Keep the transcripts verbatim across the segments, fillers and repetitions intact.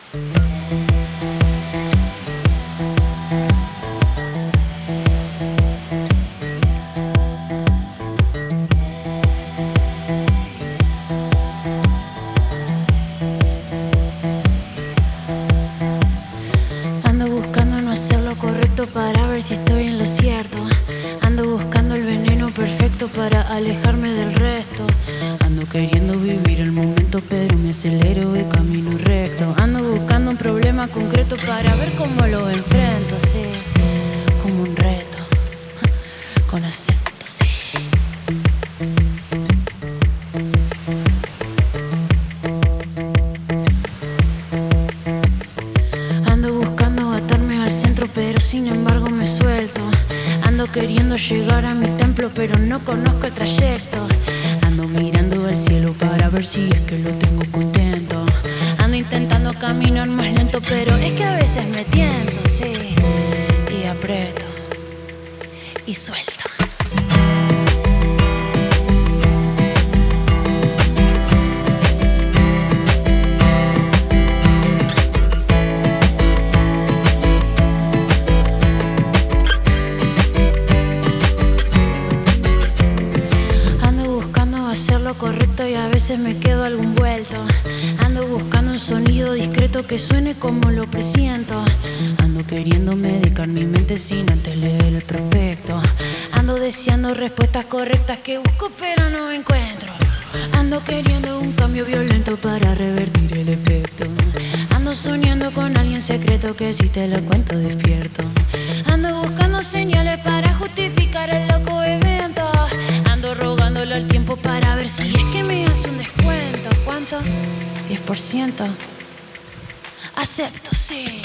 Para ver si estoy en lo cierto. Ando buscando el veneno perfecto para alejarme del resto. Ando queriendo vivir el momento, pero me acelero y camino recto. Ando buscando un problema concreto para ver cómo lo enfrento, sí, como un reto, con acento, sí. Pero sin embargo me suelto. Ando queriendo llegar a mi templo, pero no conozco el trayecto. Ando mirando al cielo para ver si es que lo tengo contento. Ando intentando caminar más lento, pero es que a veces me tiento, sí. Y aprieto y suelto. Correcto y a veces me quedo algo envuelto. Ando buscando un sonido discreto que suene como lo presiento. Ando queriendo medicar mi mente sin antes leer el prospecto. Ando deseando respuestas correctas que busco pero no encuentro. Ando queriendo un cambio violento para revertir el efecto. Ando soñando con alguien secreto que si te lo cuento despierto. Ando buscando señales para justificar el loco evento. Ando rogándole al tiempo para ver si es que me hace un descuento. ¿Cuánto? diez por ciento. Acepto, sí.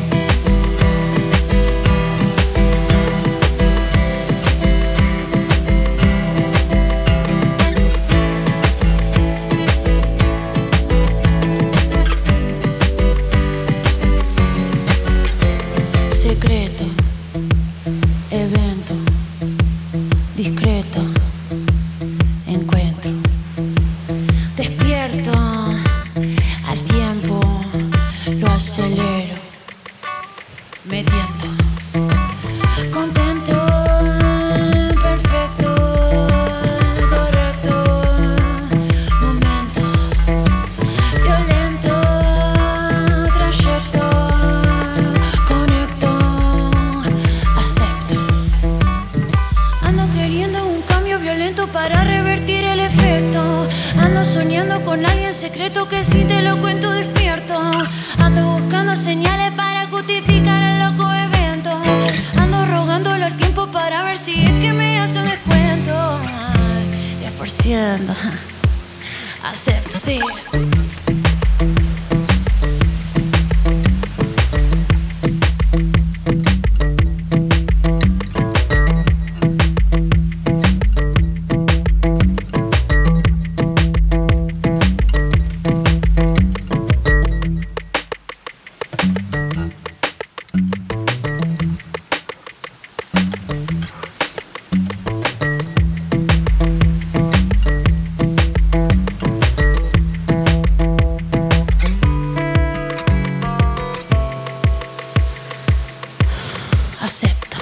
Secreto, evento, discreto, encuentro, despierto, al tiempo lo acelero, me tiento, contento, perfecto, correcto, momento, violento, trayecto, conecto, acepto. Ando queriendo un cambio violento para revertir el efecto. Ando soñando con alguien secreto que si te lo cuento despierto. Ando buscando señales para justificar el loco evento. Ando rogándole al tiempo para ver si es que me hace un descuento. Ay, diez por ciento. Acepto, sí. Acepto.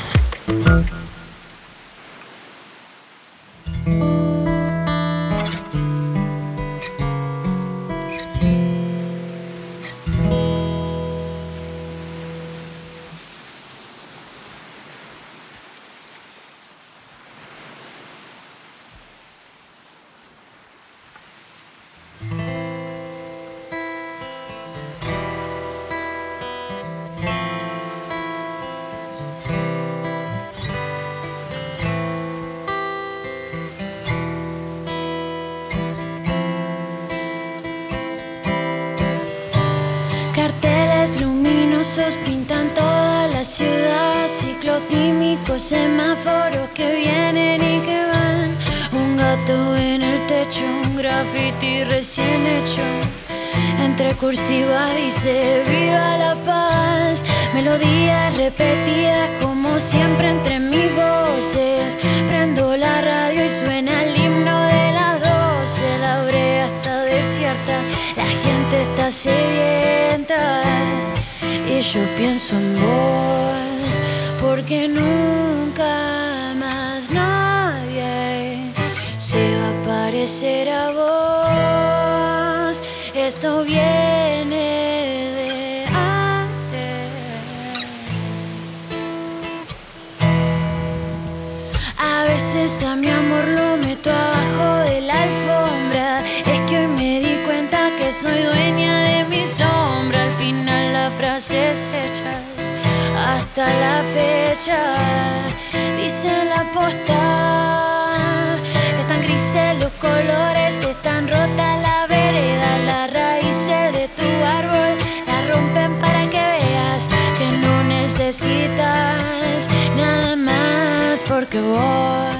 Carteles luminosos pintan toda la ciudad. Ciclotímicos, semáforos que vienen y que van. Un gato en el techo, un graffiti recién hecho. Entre cursivas dice viva la paz. Melodías repetidas como siempre entre mis voces. Prendo la radio y suena el himno de las doce. La brea está desierta fiesta, la gente está sedienta y yo pienso en vos, porque nunca más nadie se va a parecer a vos. Esto viene de antes. A veces a mi amor lo meto abajo de la alfombra. Es que hoy me di cuenta que soy dueña de mi sombra. Al final las frases hechas hasta la fecha dicen la posta. Están grises los colores, están rotas la vereda. Las raíces de tu árbol la rompen para que veas que no necesitas nada más, porque vos,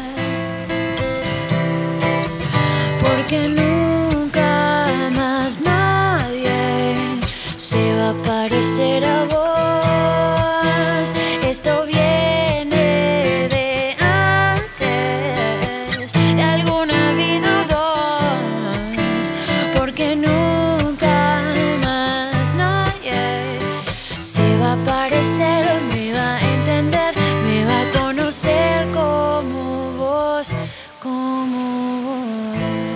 porque nunca más nadie se va a parecer a vos. Esto viene de antes, de alguna vida o dos, porque nunca más nadie se va a parecer, me va a entender, me va a conocer como vos, como vos.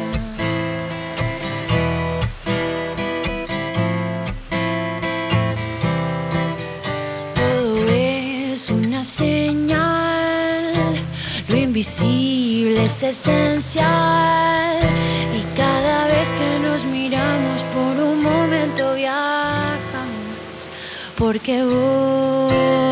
Todo es una señal, lo invisible es esencial, y cada vez que nos miramos por un momento viajamos, porque vos,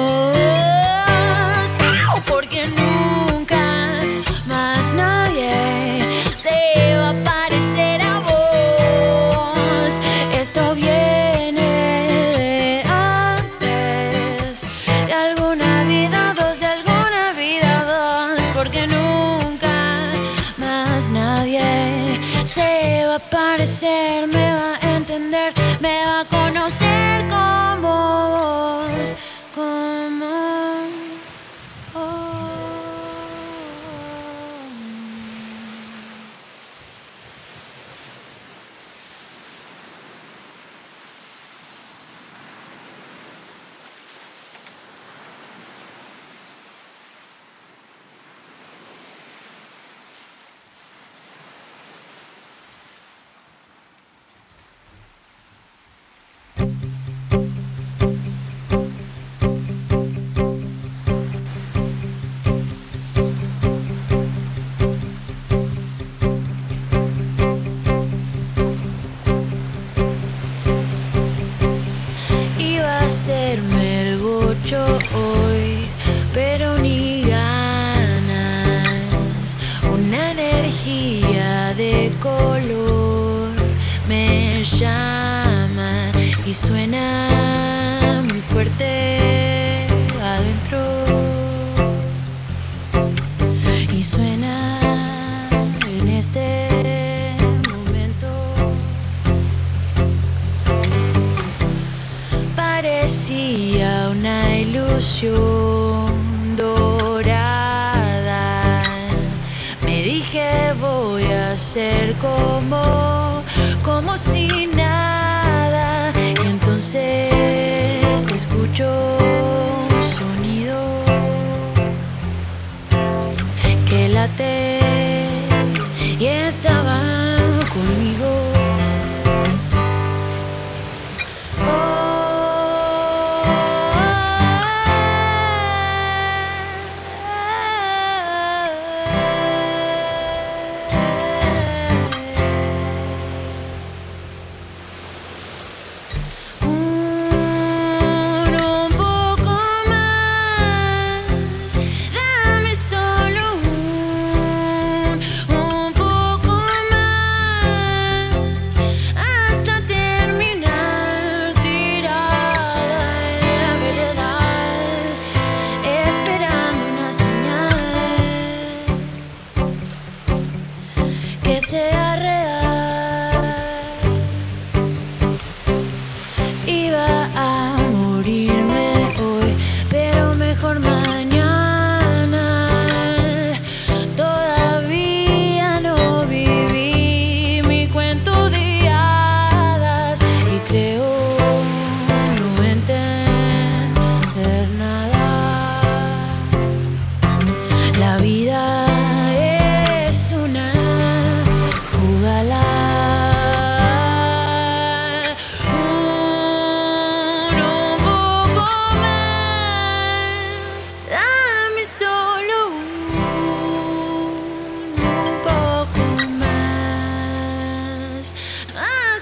porque nunca más nadie se va a parecer a vos. Esto viene de antes, de alguna vida dos, de alguna vida dos, porque nunca más nadie se va a parecer, me va a entender, me va a conocer como vos, como vos. Iba a hacerme el bocho hoy, pero ni ganas. Una energía de color me llama y suena muy fuerte adentro, y suena en este momento. Parecía una ilusión dorada. Me dije voy a ser como, como si nada. Y entonces escucho un sonido que late y estaba conmigo.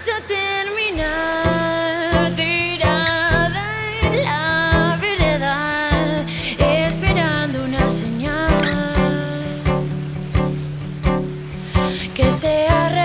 hasta terminar tirada en la vereda, esperando una señal que sea real.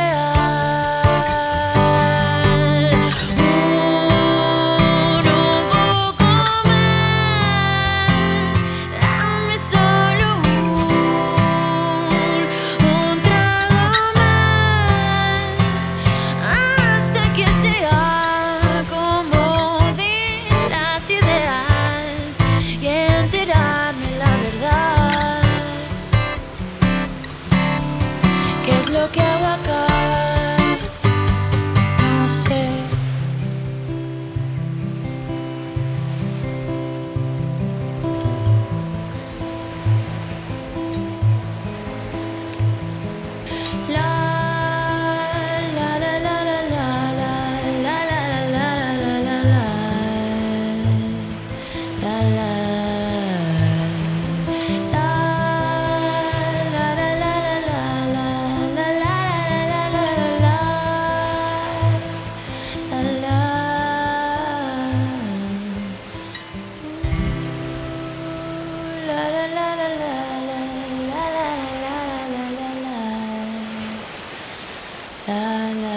Lo que hago acá, no sé. La la la la la la la la la la la la la la la. La, la.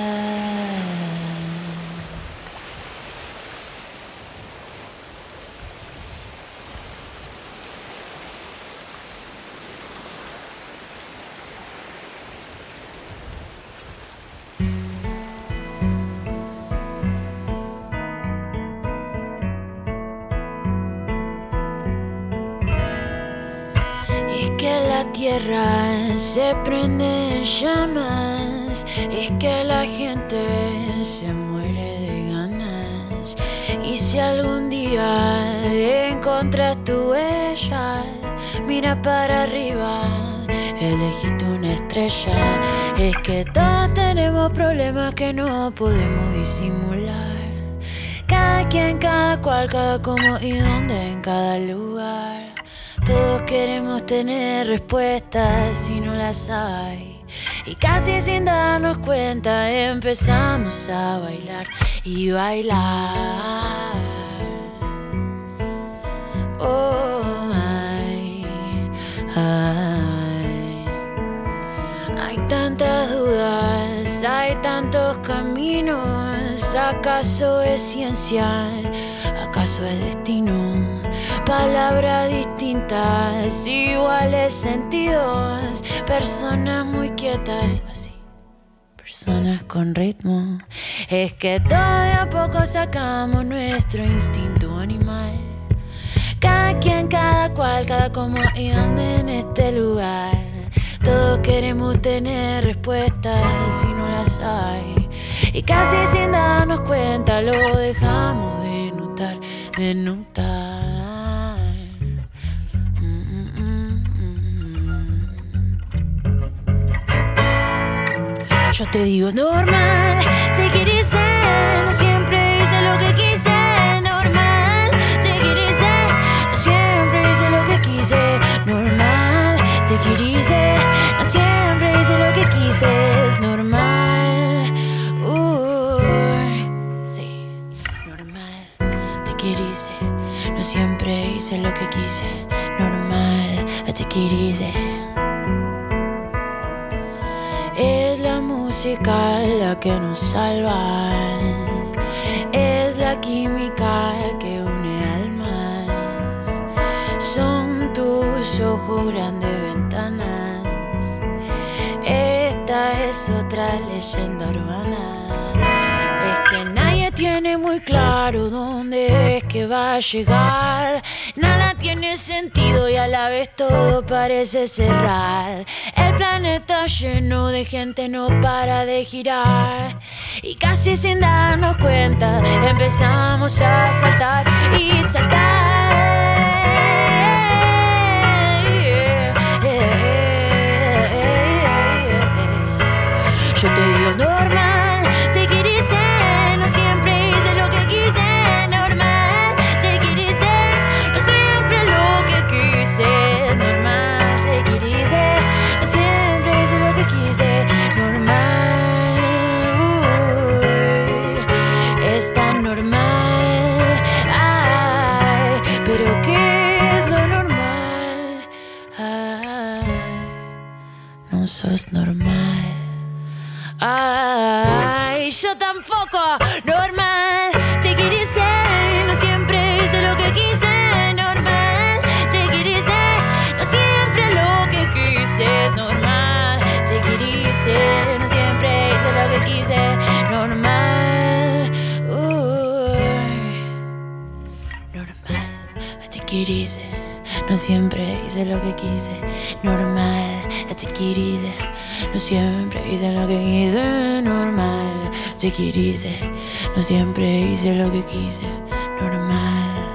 Es que la tierra se prende en llamas, es que la gente se muere de ganas. Y si algún día encontras tu huella, mira para arriba, elegiste una estrella. Es que todos tenemos problemas que no podemos disimular. Cada quien, cada cual, cada cómo y dónde en cada lugar. Todos queremos tener respuestas si no las hay. Y casi sin darnos cuenta empezamos a bailar y bailar. Oh, ay, ay. Hay tantas dudas, hay tantos caminos. ¿Acaso es ciencia? ¿Acaso es destino? Palabras distintas, iguales sentidos. Personas muy quietas, así. Personas con ritmo. Es que todo de a poco sacamos nuestro instinto animal. Cada quien, cada cual, cada cómo y dónde en este lugar. Todos queremos tener respuestas y no las hay. Y casi sin darnos cuenta lo dejamos de notar, de notar. Yo te digo es normal, take it easy. No siempre hice lo que quise, normal. Take it easy, no siempre hice lo que quise, normal. Take it easy, no siempre hice lo que quise, es normal. Uh, sí, normal. Take it easy, no siempre hice lo que quise, normal. Take it easy. Es la música la que nos salva, es la química que une almas. Son tus ojos grandes ventanas, esta es otra leyenda urbana. Es que nadie tiene muy claro dónde es que va a llegar. Nada tiene sentido y a la vez todo parece cerrar. El planeta lleno de gente no para de girar. Y casi sin darnos cuenta empezamos a saltar y saltar. Yo te digo normal, take it easy. No siempre hice lo que quise, normal. Take it easy, no siempre lo que quise, normal. Take it easy, no siempre hice lo que quise, normal. Uh. poco normal. Take it easy, no siempre hice lo que quise. Normal, take it easy, no siempre lo que quise es normal. Take it easy, no siempre hice lo que quise. Normal, uy, normal. Take it easy, no siempre hice lo que quise. Normal, take it easy, no siempre hice lo que quise. Normal, take it easy, no siempre hice lo que quise. Normal.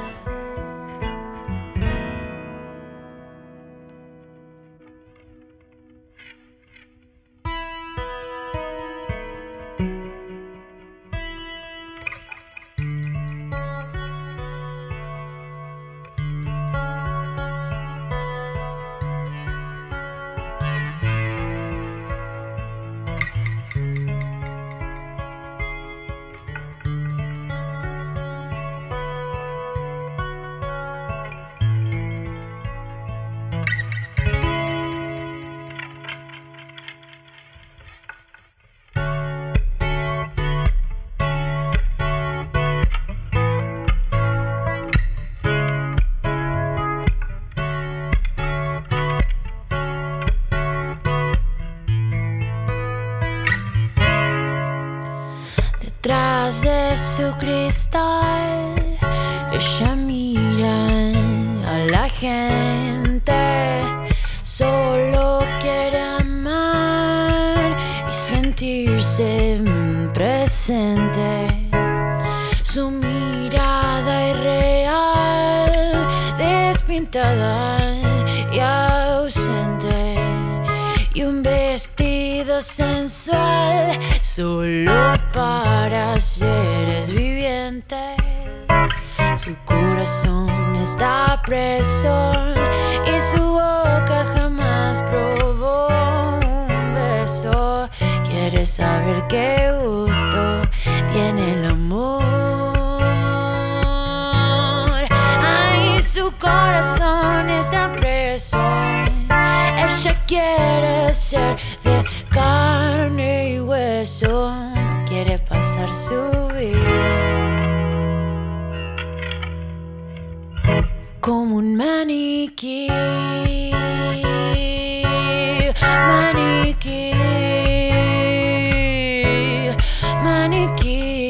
Detrás de su cristal, ella mira a la gente. Solo quiere amar y sentirse presente. Su mirada irreal, despintada y ausente, y un vestido sensual solo para seres vivientes. Su corazón está preso y su boca jamás probó un beso. Quiere saber qué gusto tiene el amor. Ay, su corazón está preso. Ella quiere ser de carne y hueso. Quiere pasar su vida como un maniquí. Maniquí, maniquí.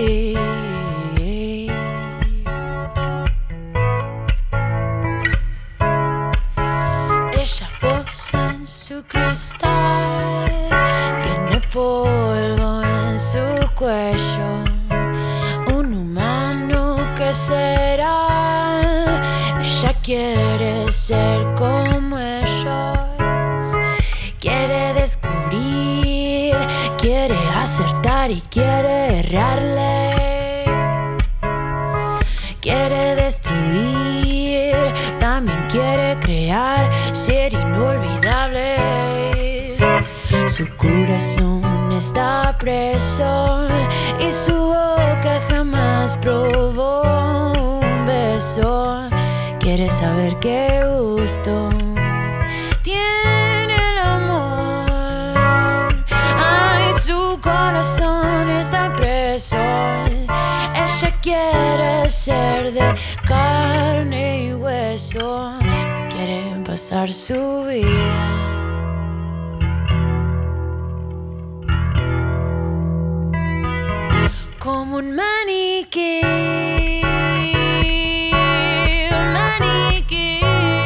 Ella posa en su cristal, tiene polvo en su cuello. Un humano que será, ella quiere ser como ellos. Quiere descubrir, quiere acertar y quiere errarle. Quiere destruir, también quiere crear, ser inolvidable. Su corazón está preso y su boca jamás probó un beso. Quiere saber qué gusto tiene el amor. Ay, su corazón está preso. Ella quiere ser de carne y hueso. Quiere pasar su vida como un maniquí. Maniquí,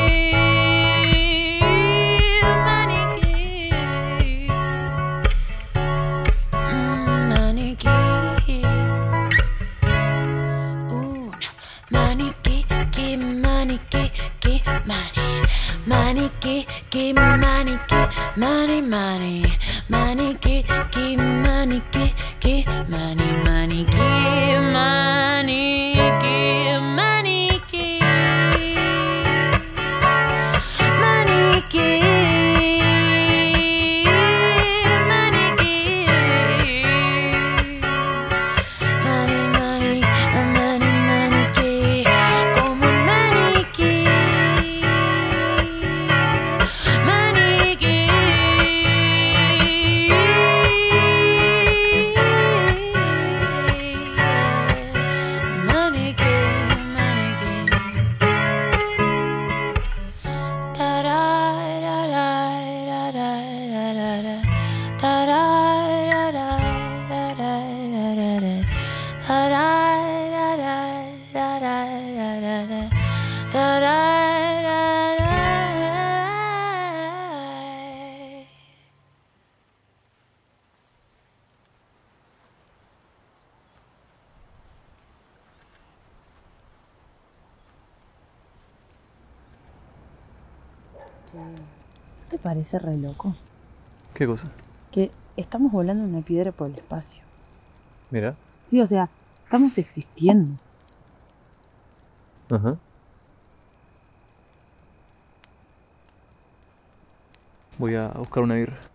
maniquí, mm, maniquí. Una maniquí, que maniquí, que mani. Maniquí, que maniquí, mani, mani. Maniquí, que maniquí, que mani, maniquí, maniquí, maniquí. Maniquí, maniquí. Mani, mani, mani, maniquí. Como un maniquí. Maniquí. ¿No te parece re loco? ¿Qué cosa? Que estamos volando una piedra por el espacio. Mira. Sí, o sea, estamos existiendo. Ajá. Voy a buscar una birra.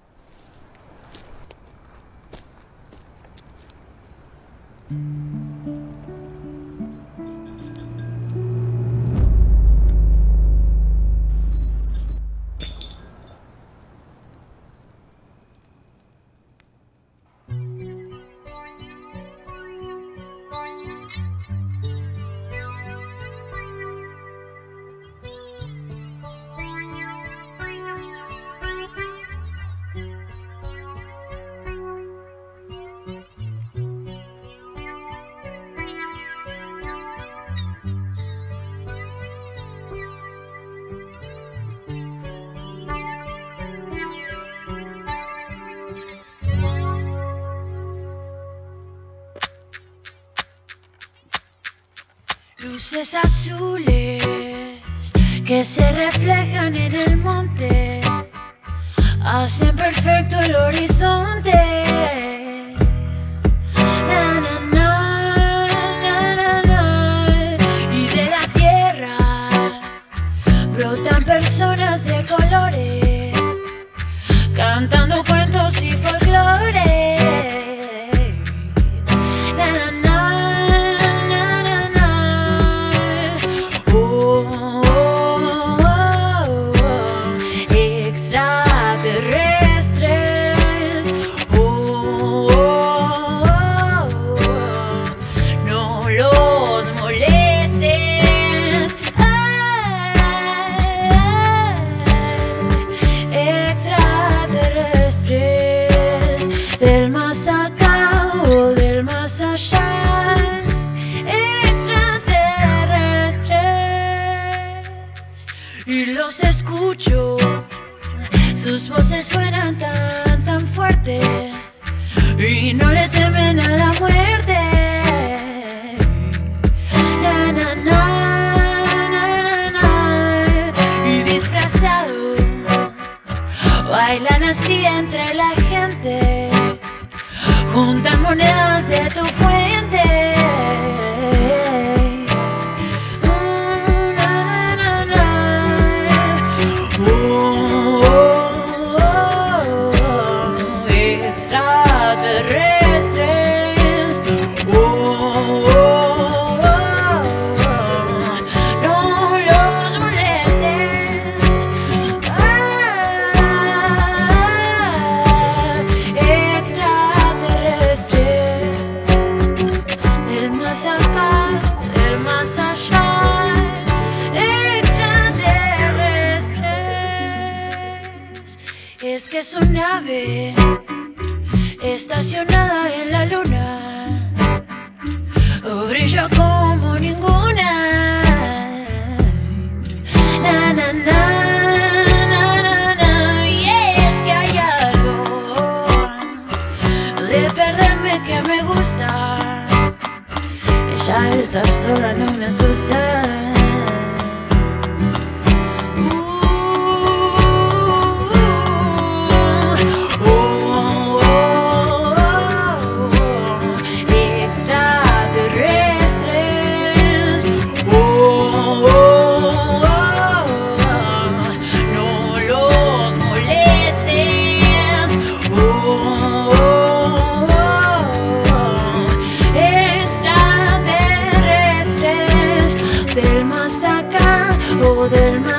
Luces azules que se reflejan en el monte hacen perfecto el horizonte. Na, na, na, na, na, na. Y de la tierra brotan personas de colores cantando cuentos y folclores. Del más acá o del más allá, extraterrestres. Y los escucho, sus voces suenan tan, tan fuerte y no le temen a la muerte. Na, na, na, na, na, na. Y disfrazados bailan así entre la gente, juntan monedas de tu fuente. Mm, na, na, na, na. Oh, oh, oh, oh. Extraterrestres. Oh, oh, oh, oh. No los molestes. Ah, extraterrestres. Del más acá, del más allá, extraterrestres. Es que su nave estacionada en la luna brilla como ninguna. Na, na, na, na, na, na. Y es que hay algo de perderme que me gusta. Ya estar sola no me asusta. Uh, oh, oh, oh, oh. Extraterrestres. Oh, oh, oh, oh. No los molestes. Oh, oh, oh, oh. Extraterrestres. Del más acá o del más